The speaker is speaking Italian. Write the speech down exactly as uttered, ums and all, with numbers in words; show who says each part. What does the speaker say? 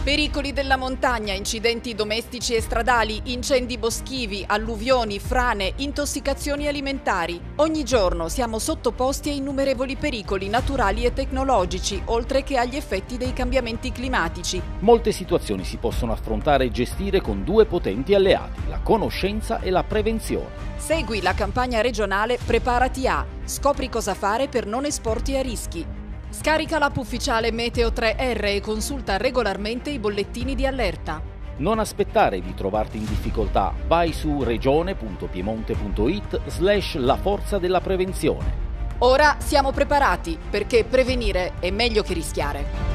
Speaker 1: Pericoli della montagna, incidenti domestici e stradali, incendi boschivi, alluvioni, frane, intossicazioni alimentari. Ogni giorno siamo sottoposti a innumerevoli pericoli naturali e tecnologici, oltre che agli effetti dei cambiamenti climatici.
Speaker 2: Molte situazioni si possono affrontare e gestire con due potenti alleati, la conoscenza e la prevenzione.
Speaker 1: Segui la campagna regionale Preparati a. Scopri cosa fare per non esporti a rischi. Scarica l'app ufficiale Meteo tre R e consulta regolarmente i bollettini di allerta.
Speaker 2: Non aspettare di trovarti in difficoltà, vai su regione punto piemonte punto it slash la forza della prevenzione.
Speaker 1: Ora siamo preparati, perché prevenire è meglio che rischiare.